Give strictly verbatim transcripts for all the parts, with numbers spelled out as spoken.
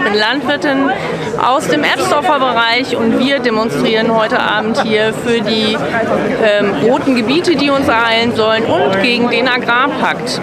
mit Landwirten aus dem Erbsdorfer Bereich und wir demonstrieren heute Abend hier für die ähm, roten Gebiete, die uns ereilen sollen und gegen den Agrarpakt.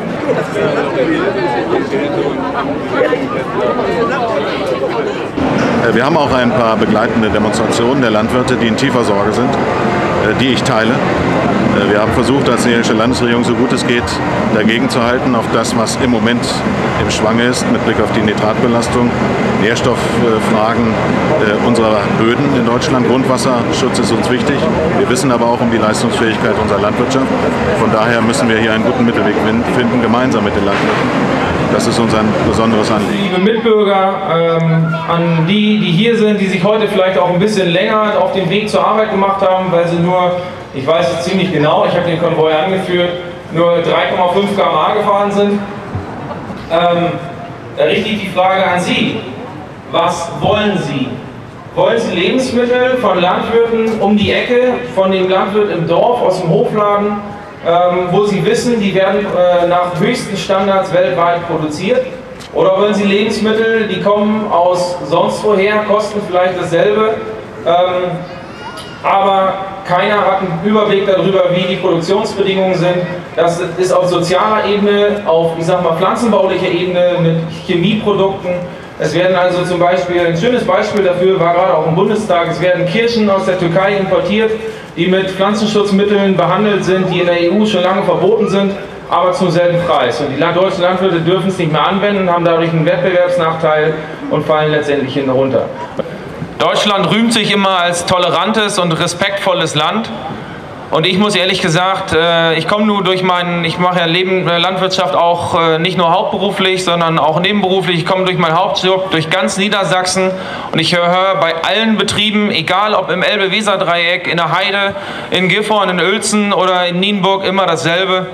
Wir haben auch ein paar begleitende Demonstrationen der Landwirte, die in tiefer Sorge sind, die ich teile. Wir haben versucht, als Sächsische Landesregierung, so gut es geht, dagegen zu halten auf das, was im Moment im Schwange ist, mit Blick auf die Nitratbelastung, Nährstofffragen unserer Böden in Deutschland. Grundwasserschutz ist uns wichtig. Wir wissen aber auch um die Leistungsfähigkeit unserer Landwirtschaft. Von daher müssen wir hier einen guten Mittelweg finden, gemeinsam mit den Landwirten. Das ist uns ein besonderes Anliegen. Liebe Mitbürger, ähm, an die, die hier sind, die sich heute vielleicht auch ein bisschen länger auf den Weg zur Arbeit gemacht haben, weil sie nur, ich weiß es ziemlich genau, ich habe den Konvoi angeführt, nur drei Komma fünf Kilometer pro Stunde gefahren sind, ähm, da richte ich die Frage an Sie. Was wollen Sie? Wollen Sie Lebensmittel von Landwirten um die Ecke, von dem Landwirt im Dorf, aus dem Hofladen, Ähm, wo Sie wissen, die werden äh, nach höchsten Standards weltweit produziert? Oder wollen Sie Lebensmittel, die kommen aus sonst woher, kosten vielleicht dasselbe, ähm, aber keiner hat einen Überblick darüber, wie die Produktionsbedingungen sind. Das ist auf sozialer Ebene, auf, ich sag mal, pflanzenbaulicher Ebene mit Chemieprodukten. Es werden also zum Beispiel, ein schönes Beispiel dafür war gerade auch im Bundestag, es werden Kirschen aus der Türkei importiert, die mit Pflanzenschutzmitteln behandelt sind, die in der E U schon lange verboten sind, aber zum selben Preis. Und die deutschen Landwirte dürfen es nicht mehr anwenden, haben dadurch einen Wettbewerbsnachteil und fallen letztendlich hinten runter. Deutschland rühmt sich immer als tolerantes und respektvolles Land. Und ich muss ehrlich gesagt, ich komme nur durch meinen, ich mache ja Leben, Landwirtschaft auch nicht nur hauptberuflich, sondern auch nebenberuflich. Ich komme durch meinen Hauptjob, durch ganz Niedersachsen und ich höre bei allen Betrieben, egal ob im Elbe-Weser-Dreieck, in der Heide, in Gifhorn, in Uelzen oder in Nienburg, immer dasselbe.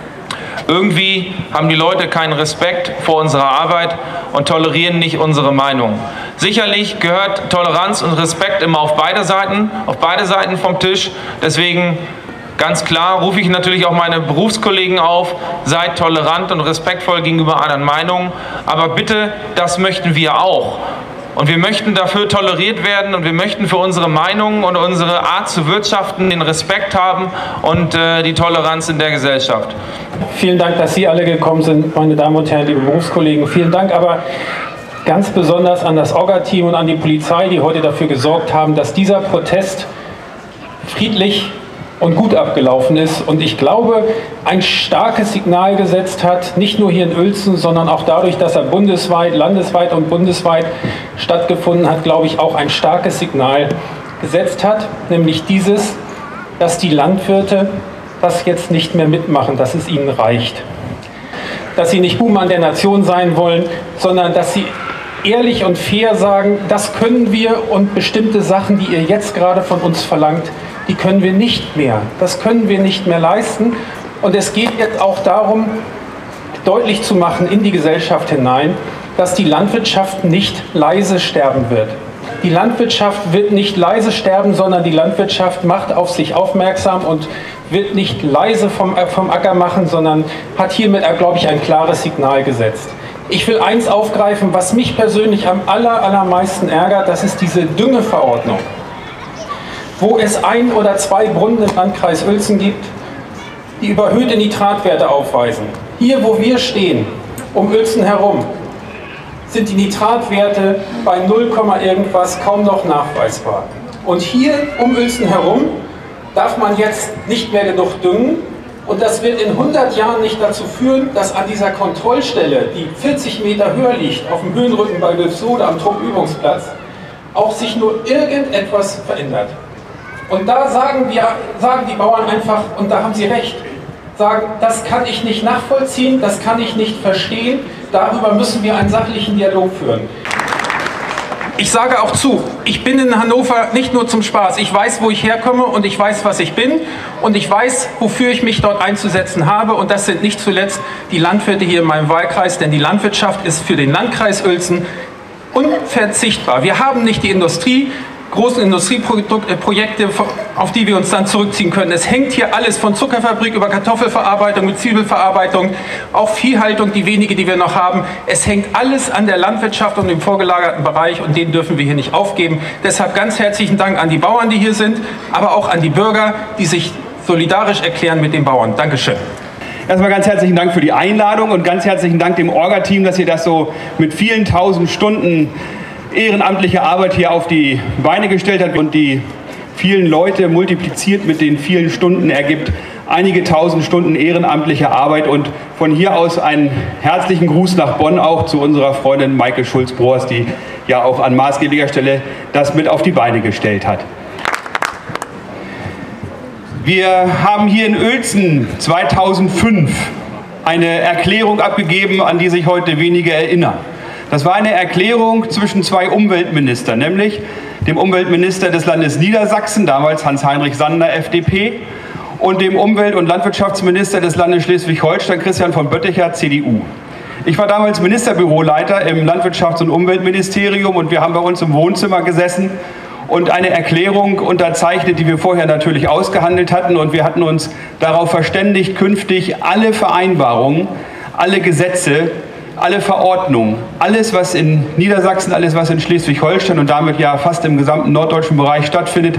Irgendwie haben die Leute keinen Respekt vor unserer Arbeit und tolerieren nicht unsere Meinung. Sicherlich gehört Toleranz und Respekt immer auf beide Seiten, auf beide Seiten vom Tisch. Deswegen ganz klar rufe ich natürlich auch meine Berufskollegen auf, seid tolerant und respektvoll gegenüber anderen Meinungen. Aber bitte, das möchten wir auch. Und wir möchten dafür toleriert werden und wir möchten für unsere Meinungen und unsere Art zu wirtschaften den Respekt haben und äh, die Toleranz in der Gesellschaft. Vielen Dank, dass Sie alle gekommen sind, meine Damen und Herren, liebe Berufskollegen. Vielen Dank aber ganz besonders an das Orga-Team und an die Polizei, die heute dafür gesorgt haben, dass dieser Protest friedlich und gut abgelaufen ist und ich glaube, ein starkes Signal gesetzt hat, nicht nur hier in Uelzen, sondern auch dadurch, dass er bundesweit, landesweit und bundesweit stattgefunden hat, glaube ich, auch ein starkes Signal gesetzt hat, nämlich dieses, dass die Landwirte das jetzt nicht mehr mitmachen, dass es ihnen reicht. Dass sie nicht Buhmann der Nation sein wollen, sondern dass sie ehrlich und fair sagen, das können wir und bestimmte Sachen, die ihr jetzt gerade von uns verlangt, die können wir nicht mehr. Das können wir nicht mehr leisten. Und es geht jetzt auch darum, deutlich zu machen in die Gesellschaft hinein, dass die Landwirtschaft nicht leise sterben wird. Die Landwirtschaft wird nicht leise sterben, sondern die Landwirtschaft macht auf sich aufmerksam und wird nicht leise vom, vom Acker machen, sondern hat hiermit, glaube ich, ein klares Signal gesetzt. Ich will eins aufgreifen, was mich persönlich am aller, allermeisten ärgert, das ist diese Düngeverordnung, wo es ein oder zwei Brunnen im Landkreis Uelzen gibt, die überhöhte Nitratwerte aufweisen. Hier, wo wir stehen, um Uelzen herum, sind die Nitratwerte bei null, irgendwas kaum noch nachweisbar. Und hier um Uelzen herum darf man jetzt nicht mehr genug düngen und das wird in hundert Jahren nicht dazu führen, dass an dieser Kontrollstelle, die vierzig Meter höher liegt, auf dem Höhenrücken bei Wilfsode am Truppübungsplatz, auch sich nur irgendetwas verändert. Und da sagen, wir, sagen die Bauern einfach, und da haben sie recht, sagen, das kann ich nicht nachvollziehen, das kann ich nicht verstehen, darüber müssen wir einen sachlichen Dialog führen. Ich sage auch zu, ich bin in Hannover nicht nur zum Spaß, ich weiß, wo ich herkomme und ich weiß, was ich bin und ich weiß, wofür ich mich dort einzusetzen habe und das sind nicht zuletzt die Landwirte hier in meinem Wahlkreis, denn die Landwirtschaft ist für den Landkreis Uelzen unverzichtbar. Wir haben nicht die Industrie, großen Industrieprojekte, auf die wir uns dann zurückziehen können. Es hängt hier alles von Zuckerfabrik über Kartoffelverarbeitung mit Zwiebelverarbeitung, auch Viehhaltung, die wenige, die wir noch haben. Es hängt alles an der Landwirtschaft und dem vorgelagerten Bereich und den dürfen wir hier nicht aufgeben. Deshalb ganz herzlichen Dank an die Bauern, die hier sind, aber auch an die Bürger, die sich solidarisch erklären mit den Bauern. Dankeschön. Erstmal ganz herzlichen Dank für die Einladung und ganz herzlichen Dank dem Orga-Team, dass ihr das so mit vielen tausend Stunden ehrenamtliche Arbeit hier auf die Beine gestellt hat und die vielen Leute multipliziert mit den vielen Stunden ergibt einige tausend Stunden ehrenamtliche Arbeit. Und von hier aus einen herzlichen Gruß nach Bonn auch zu unserer Freundin Maike Schulz-Broers, die ja auch an maßgeblicher Stelle das mit auf die Beine gestellt hat. Wir haben hier in Uelzen zweitausendfünf eine Erklärung abgegeben, an die sich heute wenige erinnern. Das war eine Erklärung zwischen zwei Umweltministern, nämlich dem Umweltminister des Landes Niedersachsen, damals Hans-Heinrich Sander, F D P, und dem Umwelt- und Landwirtschaftsminister des Landes Schleswig-Holstein, Christian von Bötticher, C D U. Ich war damals Ministerbüroleiter im Landwirtschafts- und Umweltministerium und wir haben bei uns im Wohnzimmer gesessen und eine Erklärung unterzeichnet, die wir vorher natürlich ausgehandelt hatten, und wir hatten uns darauf verständigt, künftig alle Vereinbarungen, alle Gesetze, alle Verordnungen, alles was in Niedersachsen, alles was in Schleswig-Holstein und damit ja fast im gesamten norddeutschen Bereich stattfindet,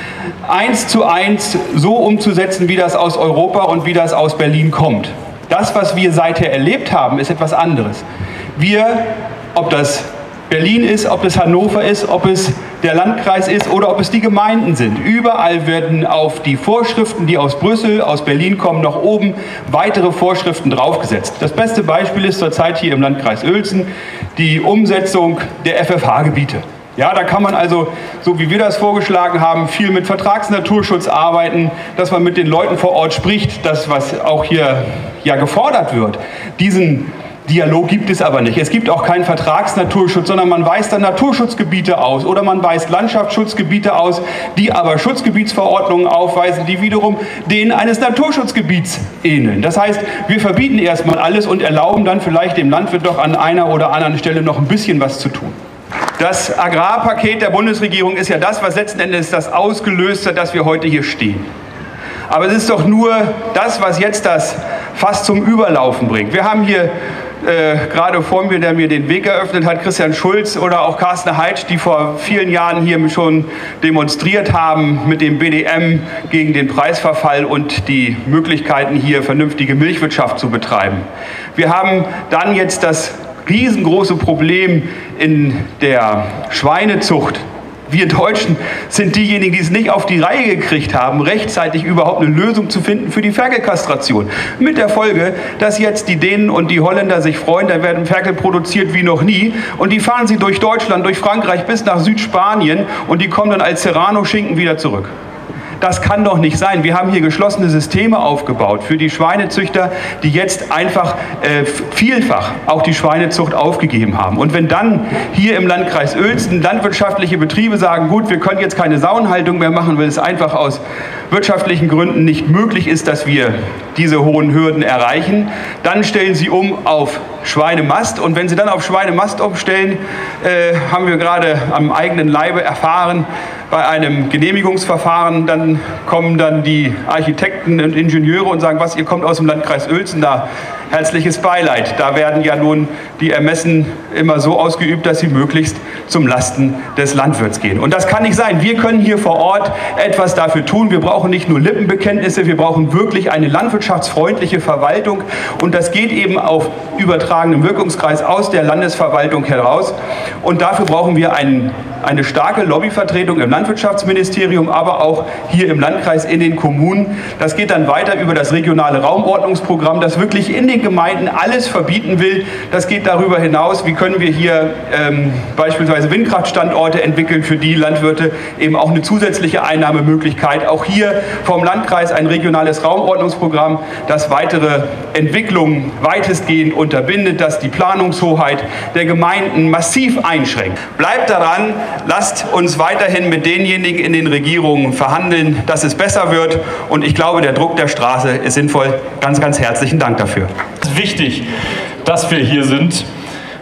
eins zu eins so umzusetzen, wie das aus Europa und wie das aus Berlin kommt. Das, was wir seither erlebt haben, ist etwas anderes. Wir, ob das Berlin ist, ob es Hannover ist, ob es der Landkreis ist oder ob es die Gemeinden sind. Überall werden auf die Vorschriften, die aus Brüssel, aus Berlin kommen, nach oben weitere Vorschriften draufgesetzt. Das beste Beispiel ist zurzeit hier im Landkreis Uelzen die Umsetzung der F F H-Gebiete. Ja, da kann man also, so wie wir das vorgeschlagen haben, viel mit Vertragsnaturschutz arbeiten, dass man mit den Leuten vor Ort spricht, das, was auch hier ja gefordert wird. Diesen Dialog gibt es aber nicht. Es gibt auch keinen Vertragsnaturschutz, sondern man weist dann Naturschutzgebiete aus oder man weist Landschaftsschutzgebiete aus, die aber Schutzgebietsverordnungen aufweisen, die wiederum denen eines Naturschutzgebiets ähneln. Das heißt, wir verbieten erstmal alles und erlauben dann vielleicht dem Landwirt doch an einer oder anderen Stelle noch ein bisschen was zu tun. Das Agrarpaket der Bundesregierung ist ja das, was letzten Endes das ausgelöst hat, dass wir heute hier stehen. Aber es ist doch nur das, was jetzt das fast zum Überlaufen bringt. Wir haben hier äh, gerade vor mir, der mir den Weg eröffnet hat, Christian Schulz oder auch Carsten Heitsch, die vor vielen Jahren hier schon demonstriert haben mit dem B D M gegen den Preisverfall und die Möglichkeiten, hier vernünftige Milchwirtschaft zu betreiben. Wir haben dann jetzt das riesengroße Problem in der Schweinezucht. Wir Deutschen sind diejenigen, die es nicht auf die Reihe gekriegt haben, rechtzeitig überhaupt eine Lösung zu finden für die Ferkelkastration. Mit der Folge, dass jetzt die Dänen und die Holländer sich freuen, da werden Ferkel produziert wie noch nie und die fahren sie durch Deutschland, durch Frankreich bis nach Südspanien und die kommen dann als Serrano-Schinken wieder zurück. Das kann doch nicht sein. Wir haben hier geschlossene Systeme aufgebaut für die Schweinezüchter, die jetzt einfach äh, vielfach auch die Schweinezucht aufgegeben haben. Und wenn dann hier im Landkreis Uelzen landwirtschaftliche Betriebe sagen, gut, wir können jetzt keine Sauenhaltung mehr machen, weil es einfach aus wirtschaftlichen Gründen nicht möglich ist, dass wir diese hohen Hürden erreichen, dann stellen sie um auf Schweinemast. Und wenn sie dann auf Schweinemast umstellen, äh, haben wir gerade am eigenen Leibe erfahren, bei einem Genehmigungsverfahren, dann kommen dann die Architekten und Ingenieure und sagen, was, ihr kommt aus dem Landkreis Uelzen, da herzliches Beileid. Da werden ja nun die Ermessen immer so ausgeübt, dass sie möglichst zum Lasten des Landwirts gehen. Und das kann nicht sein. Wir können hier vor Ort etwas dafür tun. Wir brauchen nicht nur Lippenbekenntnisse, wir brauchen wirklich eine landwirtschaftsfreundliche Verwaltung. Und das geht eben auf übertragenem Wirkungskreis aus der Landesverwaltung heraus. Und dafür brauchen wir einen, eine starke Lobbyvertretung im Landwirtschaftsministerium, aber auch hier im Landkreis, in den Kommunen. Das geht dann weiter über das regionale Raumordnungsprogramm, das wirklich in den Gemeinden alles verbieten will. Das geht darüber hinaus, wie können wir hier ähm, beispielsweise Windkraftstandorte entwickeln, für die Landwirte eben auch eine zusätzliche Einnahmemöglichkeit. Auch hier vom Landkreis ein regionales Raumordnungsprogramm, das weitere Entwicklungen weitestgehend unterbindet, das die Planungshoheit der Gemeinden massiv einschränkt. Bleibt daran, lasst uns weiterhin mit denjenigen in den Regierungen verhandeln, dass es besser wird. Und ich glaube, der Druck der Straße ist sinnvoll. Ganz, ganz herzlichen Dank dafür. Es ist wichtig, dass wir hier sind,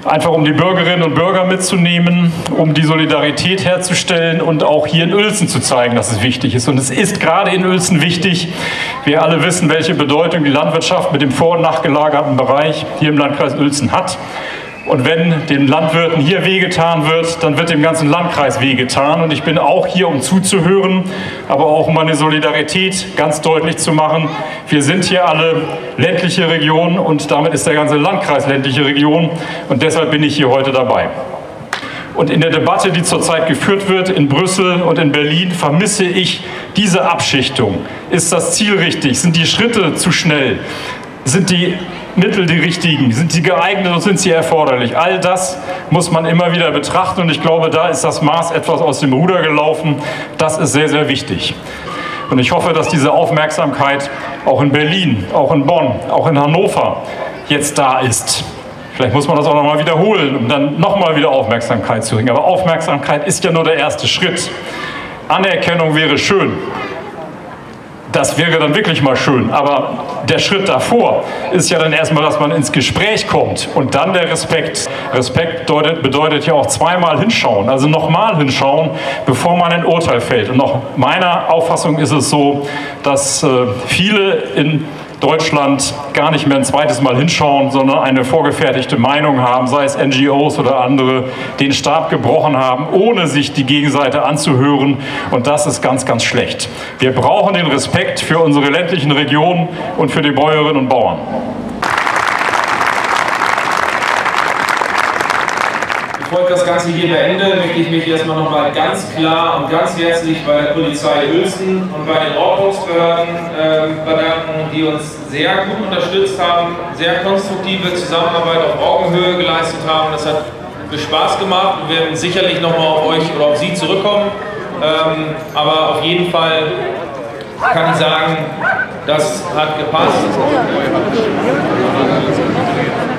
Einfach um die Bürgerinnen und Bürger mitzunehmen, um die Solidarität herzustellen und auch hier in Uelzen zu zeigen, dass es wichtig ist. Und es ist gerade in Uelzen wichtig. Wir alle wissen, welche Bedeutung die Landwirtschaft mit dem vor- und nachgelagerten Bereich hier im Landkreis Uelzen hat. Und wenn den Landwirten hier wehgetan wird, dann wird dem ganzen Landkreis wehgetan. Und ich bin auch hier, um zuzuhören, aber auch um meine Solidarität ganz deutlich zu machen. Wir sind hier alle ländliche Region und damit ist der ganze Landkreis ländliche Region. Und deshalb bin ich hier heute dabei. Und in der Debatte, die zurzeit geführt wird in Brüssel und in Berlin, vermisse ich diese Abschichtung. Ist das Ziel richtig? Sind die Schritte zu schnell? Sind die Mittel die richtigen? Sind sie geeignet und sind sie erforderlich? All das muss man immer wieder betrachten und ich glaube, da ist das Maß etwas aus dem Ruder gelaufen. Das ist sehr, sehr wichtig. Und ich hoffe, dass diese Aufmerksamkeit auch in Berlin, auch in Bonn, auch in Hannover jetzt da ist. Vielleicht muss man das auch noch mal wiederholen, um dann noch mal wieder Aufmerksamkeit zu bringen. Aber Aufmerksamkeit ist ja nur der erste Schritt. Anerkennung wäre schön. Das wäre dann wirklich mal schön, aber der Schritt davor ist ja dann erstmal, dass man ins Gespräch kommt und dann der Respekt. Respekt bedeutet, bedeutet ja auch zweimal hinschauen, also nochmal hinschauen, bevor man ein Urteil fällt. Und nach meiner Auffassung ist es so, dass äh, viele in Deutschland gar nicht mehr ein zweites Mal hinschauen, sondern eine vorgefertigte Meinung haben, sei es N G Os oder andere, den Stab gebrochen haben, ohne sich die Gegenseite anzuhören. Und das ist ganz, ganz schlecht. Wir brauchen den Respekt für unsere ländlichen Regionen und für die Bäuerinnen und Bauern. Bevor ich das Ganze hier beende, möchte ich mich erstmal nochmal ganz klar und ganz herzlich bei der Polizei Uelzen und bei den Ordnungsbehörden äh, bedanken, die uns sehr gut unterstützt haben, sehr konstruktive Zusammenarbeit auf Augenhöhe geleistet haben. Das hat mir Spaß gemacht und wir werden sicherlich nochmal auf euch oder auf Sie zurückkommen. Ähm, aber auf jeden Fall kann ich sagen, das hat gepasst.